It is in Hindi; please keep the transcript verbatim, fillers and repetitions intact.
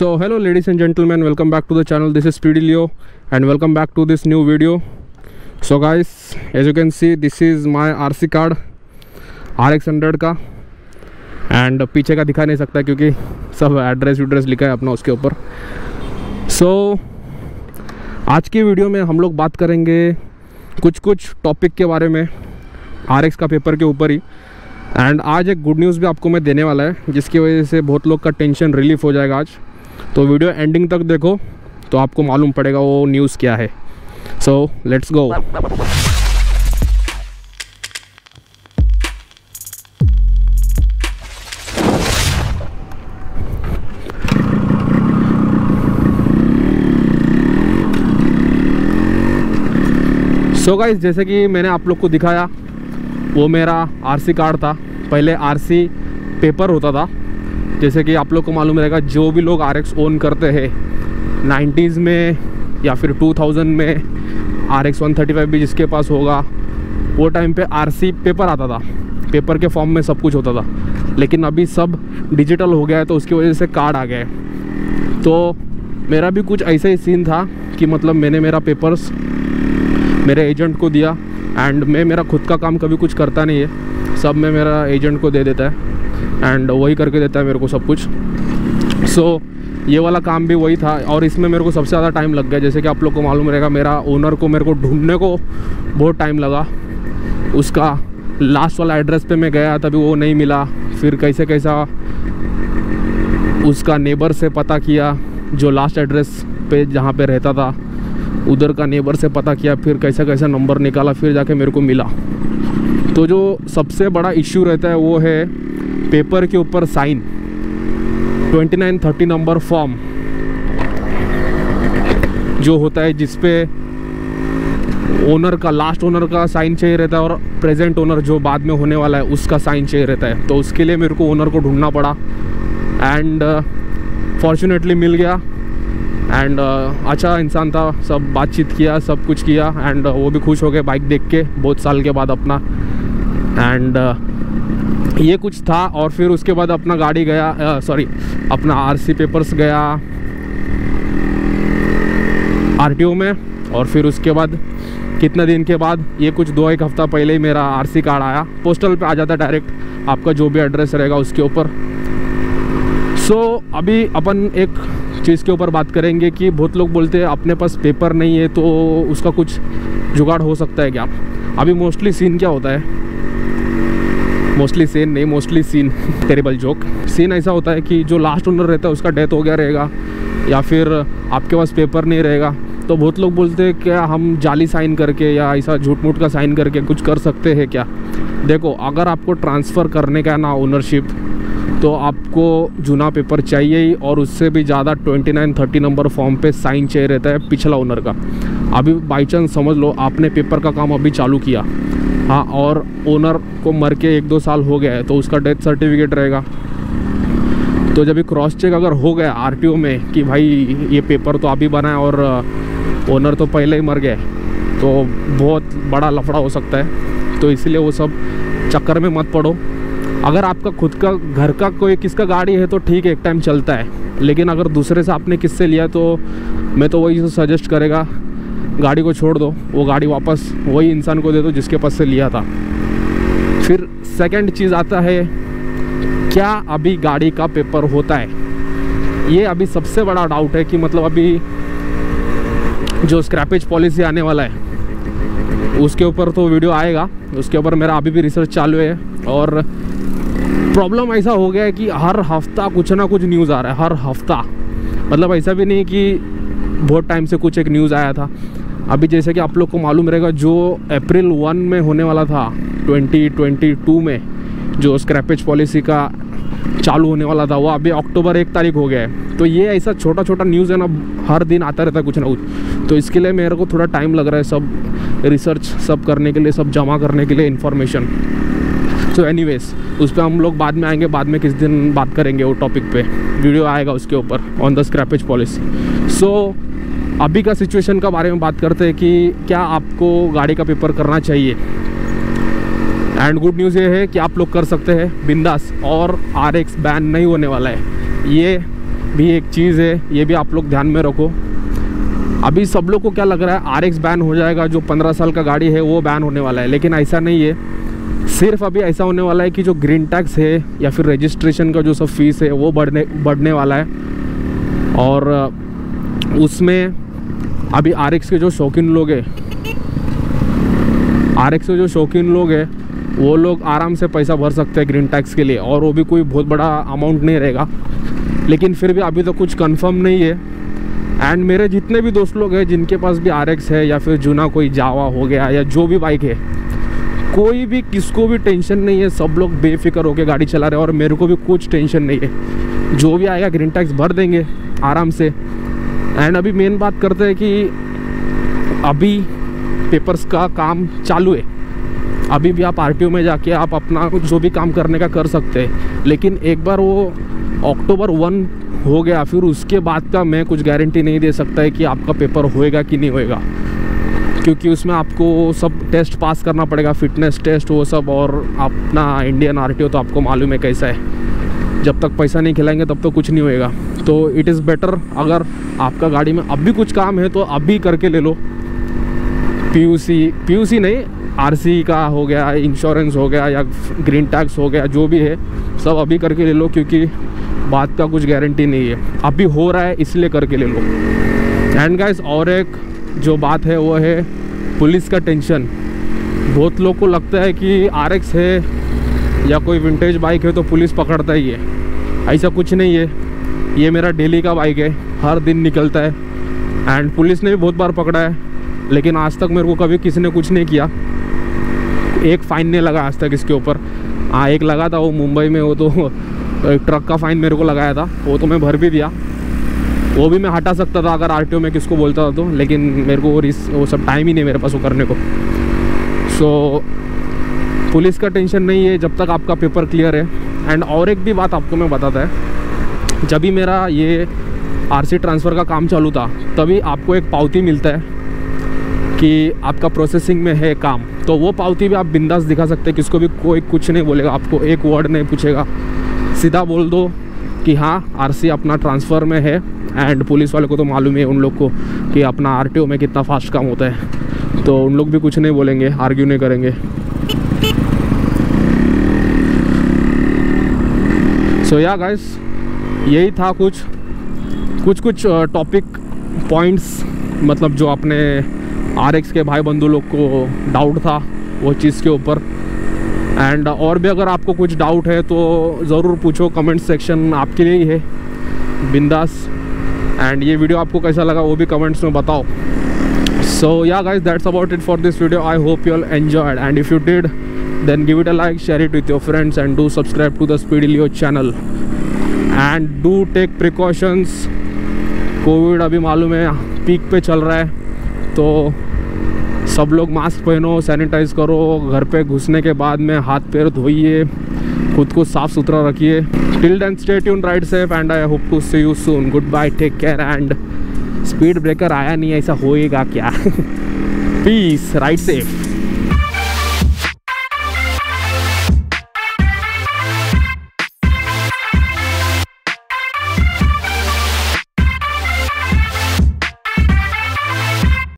So hello ladies and gentlemen, welcome back to the channel. This is Speedy Leo and welcome back to this new video. So guys, as you can see, this is my R C card R X hundred का, एंड पीछे का दिखा नहीं सकता क्योंकि सब एड्रेस एड्रेस लिखा है अपना उसके ऊपर. सो so, आज की वीडियो में हम लोग बात करेंगे कुछ कुछ टॉपिक के बारे में आर एक्स का पेपर के ऊपर ही. एंड आज एक गुड न्यूज़ भी आपको मैं देने वाला है जिसकी वजह से बहुत लोग का टेंशन रिलीफ हो जाएगा आज. तो वीडियो एंडिंग तक देखो तो आपको मालूम पड़ेगा वो न्यूज़ क्या है. So let's go. So guys, जैसे कि मैंने आप लोग को दिखाया वो मेरा आरसी कार्ड था. पहले आरसी पेपर होता था. जैसे कि आप लोग को मालूम रहेगा, जो भी लोग आरएक्स ओन करते हैं नाइन्टीज़ में या फिर टू थाउज़ेंड में आरएक्स वन थर्टी फाइव भी जिसके पास होगा, वो टाइम पे आरसी पेपर आता था. पेपर के फॉर्म में सब कुछ होता था. लेकिन अभी सब डिजिटल हो गया है तो उसकी वजह से कार्ड आ गया है. तो मेरा भी कुछ ऐसा ही सीन था कि मतलब मैंने मेरा पेपर्स मेरे एजेंट को दिया. एंड मैं मेरा खुद का काम कभी कुछ करता नहीं है, सब मैं मेरा एजेंट को दे देता है एंड वही करके देता है मेरे को सब कुछ. सो so, ये वाला काम भी वही था और इसमें मेरे को सबसे ज़्यादा टाइम लग गया. जैसे कि आप लोग को मालूम रहेगा, मेरा ओनर को मेरे को ढूंढने को बहुत टाइम लगा. उसका लास्ट वाला एड्रेस पे मैं गया तभी वो नहीं मिला. फिर कैसे कैसा उसका नेबर से पता किया, जो लास्ट एड्रेस पे जहाँ पे रहता था उधर का नेबर से पता किया. फिर कैसा कैसा नंबर निकाला, फिर जाके मेरे को मिला. तो जो सबसे बड़ा इश्यू रहता है वो है पेपर के ऊपर sign. Twenty nine thirty number form जो होता है जिस पे ओनर का, लास्ट ओनर का साइन चाहिए रहता है और प्रेजेंट ओनर जो बाद में होने वाला है उसका साइन चाहिए रहता है. तो उसके लिए मेरे को ओनर को ढूंढना पड़ा एंड फॉर्चुनेटली मिल गया. एंड uh, अच्छा इंसान था, सब बातचीत किया, सब कुछ किया एंड uh, वो भी खुश हो गए बाइक देख के बहुत साल के बाद अपना. एंड uh, ये कुछ था. और फिर उसके बाद अपना गाड़ी गया, सॉरी uh, अपना आरसी पेपर्स गया आरटीओ में. और फिर उसके बाद कितना दिन के बाद, ये कुछ दो एक हफ्ता पहले ही मेरा आरसी कार्ड आया. पोस्टल पे आ जाता डायरेक्ट आपका जो भी एड्रेस रहेगा उसके ऊपर. सो so, अभी अपन एक चीज़ के ऊपर बात करेंगे कि बहुत लोग बोलते हैं अपने पास पेपर नहीं है तो उसका कुछ जुगाड़ हो सकता है क्या. अभी मोस्टली सीन क्या होता है, मोस्टली सीन नहीं mostly scene terrible joke. Scene ऐसा होता है कि जो लास्ट ओनर रहता है उसका डेथ हो गया रहेगा या फिर आपके पास पेपर नहीं रहेगा. तो बहुत लोग बोलते हैं क्या हम जाली साइन करके या ऐसा झूठ मूठ का साइन करके कुछ कर सकते हैं क्या. देखो, अगर आपको ट्रांसफ़र करने का ना ओनरशिप, तो आपको जूना पेपर चाहिए ही. और उससे भी ज़्यादा twenty nine thirty number form पे साइन चाहिए रहता है पिछला ओनर का. अभी बाई चांस समझ लो आपने पेपर का काम अभी चालू किया, हाँ, और ओनर को मर के एक दो साल हो गया है तो उसका डेथ सर्टिफिकेट रहेगा. तो जब भी क्रॉस चेक अगर हो गया आरटीओ में कि भाई ये पेपर तो अभी बना है और ओनर तो पहले ही मर गया, तो बहुत बड़ा लफड़ा हो सकता है. तो इसलिए वो सब चक्कर में मत पड़ो. अगर आपका खुद का घर का कोई किसका गाड़ी है तो ठीक है, एक टाइम चलता है. लेकिन अगर दूसरे से आपने किससे लिया तो मैं तो वही सजेस्ट करेगा, गाड़ी को छोड़ दो, वो गाड़ी वापस वही इंसान को दे दो जिसके पास से लिया था. फिर सेकंड चीज़ आता है, क्या अभी गाड़ी का पेपर होता है. ये अभी सबसे बड़ा डाउट है कि मतलब अभी जो स्क्रैपेज पॉलिसी आने वाला है उसके ऊपर तो वीडियो आएगा, उसके ऊपर मेरा अभी भी रिसर्च चालू है. और प्रॉब्लम ऐसा हो गया है कि हर हफ्ता कुछ ना कुछ न्यूज़ आ रहा है, हर हफ्ता. मतलब ऐसा भी नहीं कि बहुत टाइम से कुछ एक न्यूज़ आया था. अभी जैसे कि आप लोग को मालूम रहेगा, जो अप्रैल वन में होने वाला था ट्वेंटी ट्वेंटी टू में, जो स्क्रैपेज पॉलिसी का चालू होने वाला था, वो अभी अक्टूबर एक तारीख हो गया है. तो ये ऐसा छोटा छोटा न्यूज़ है ना, हर दिन आता रहता है कुछ ना कुछ. तो इसके लिए मेरे को थोड़ा टाइम लग रहा है सब रिसर्च सब करने के लिए, सब जमा करने के लिए इन्फॉर्मेशन. सो एनीवेज, उस पर हम लोग बाद में आएंगे, बाद में किस दिन बात करेंगे वो टॉपिक पे, वीडियो आएगा उसके ऊपर on the scrappage policy. So अभी का सिचुएशन का बारे में बात करते हैं कि क्या आपको गाड़ी का पेपर करना चाहिए. एंड गुड न्यूज़ ये है कि आप लोग कर सकते हैं बिंदास, और आर एक्स बैन नहीं होने वाला है. ये भी एक चीज़ है, ये भी आप लोग ध्यान में रखो। अभी सब लोग को क्या लग रहा है आर एक्स बैन हो जाएगा, जो पंद्रह साल का गाड़ी है वो बैन होने वाला है, लेकिन ऐसा नहीं है। सिर्फ अभी ऐसा होने वाला है कि जो ग्रीन टैक्स है या फिर रजिस्ट्रेशन का जो सब फीस है वो बढ़ने बढ़ने वाला है। और उसमें अभी आर एक्स के जो शौकीन लोग हैं आर एक्स के जो शौकीन लोग हैं वो लोग आराम से पैसा भर सकते हैं ग्रीन टैक्स के लिए, और वो भी कोई बहुत बड़ा अमाउंट नहीं रहेगा। लेकिन फिर भी अभी तो कुछ कंफर्म नहीं है। एंड मेरे जितने भी दोस्त लोग हैं जिनके पास भी आर एक्स है या फिर जूना कोई जावा हो गया या जो भी बाइक है, कोई भी किसको भी टेंशन नहीं है, सब लोग बेफिक्र होकर गाड़ी चला रहे हैं। और मेरे को भी कुछ टेंशन नहीं है, जो भी आएगा ग्रीन टैक्स भर देंगे आराम से। एंड अभी मेन बात करते हैं कि अभी पेपर्स का काम चालू है। अभी भी आप आरटीओ में जाके आप अपना जो भी काम करने का कर सकते हैं, लेकिन एक बार वो अक्टूबर वन हो गया फिर उसके बाद का मैं कुछ गारंटी नहीं दे सकता है कि आपका पेपर होएगा कि नहीं होएगा, क्योंकि उसमें आपको सब टेस्ट पास करना पड़ेगा, फिटनेस टेस्ट वो सब। और अपना इंडियन आरटीओ तो आपको मालूम है कैसा है, जब तक पैसा नहीं खिलाएंगे तब तो कुछ नहीं होएगा। तो इट इज़ बेटर अगर आपका गाड़ी में अभी कुछ काम है तो अभी करके ले लो। पीयूसी पीयूसी नहीं, आरसी का हो गया, इंश्योरेंस हो गया या ग्रीन टैक्स हो गया, जो भी है सब अभी करके ले लो, क्योंकि बात का कुछ गारंटी नहीं है। अभी हो रहा है इसलिए करके ले लो। एंड गाइस और एक जो बात है वो है पुलिस का टेंशन। बहुत लोग को लगता है कि आर एक्स है या कोई विंटेज बाइक है तो पुलिस पकड़ता ही है, ऐसा कुछ नहीं है। ये मेरा डेली का बाइक है, हर दिन निकलता है। एंड पुलिस ने भी बहुत बार पकड़ा है, लेकिन आज तक मेरे को कभी किसी ने कुछ नहीं किया। एक फ़ाइन नहीं लगा आज तक इसके ऊपर। हाँ एक लगा था, वो मुंबई में, वो तो एक ट्रक का फ़ाइन मेरे को लगाया था, वो तो मैं भर भी दिया। वो भी मैं हटा सकता था अगर आरटीओ में किसको बोलता था तो, लेकिन मेरे को वो रिस वो सब टाइम ही नहीं मेरे पास वो करने को। सो so, पुलिस का टेंशन नहीं है जब तक आपका पेपर क्लियर है। एंड और एक भी बात आपको मैं बताता है, जब भी मेरा ये आरसी ट्रांसफ़र का काम चालू था तभी आपको एक पावती मिलता है कि आपका प्रोसेसिंग में है काम। तो वो पावती भी आप बिंदास दिखा सकते हैं, किसको भी कोई कुछ नहीं बोलेगा, आपको एक वर्ड नहीं पूछेगा। सीधा बोल दो कि हाँ आरसी अपना ट्रांसफ़र में है। एंड पुलिस वाले को तो मालूम है उन लोग को कि अपना आरटीओ में कितना फास्ट काम होता है, तो उन लोग भी कुछ नहीं बोलेंगे, आर्ग्यू नहीं करेंगे। सो या गाइस यही था कुछ कुछ कुछ टॉपिक पॉइंट्स, मतलब जो अपने आर एक्स के भाई बंधु लोग को डाउट था वो चीज़ के ऊपर। एंड और भी अगर आपको कुछ डाउट है तो ज़रूर पूछो, कमेंट सेक्शन आपके लिए ही है, बिंदास। एंड ये वीडियो आपको कैसा लगा वो भी कमेंट्स में बताओ। So yeah guys that's about it for this video. I hope you all enjoyed, and if you did then give it a like, share it with your friends and do subscribe to the Speed Leo channel. And do take precautions. COVID अभी मालूम है पीक पे चल रहा है, तो सब लोग मास्क पहनो, सैनिटाइज करो, घर पे घुसने के बाद में हाथ पैर धोइए, खुद को साफ सुथरा रखिए। Till then stay tuned, ride safe, and I hope to see you soon. Goodbye, take care. And speed breaker आया नहीं, ऐसा होएगा क्या? Peace, ride safe.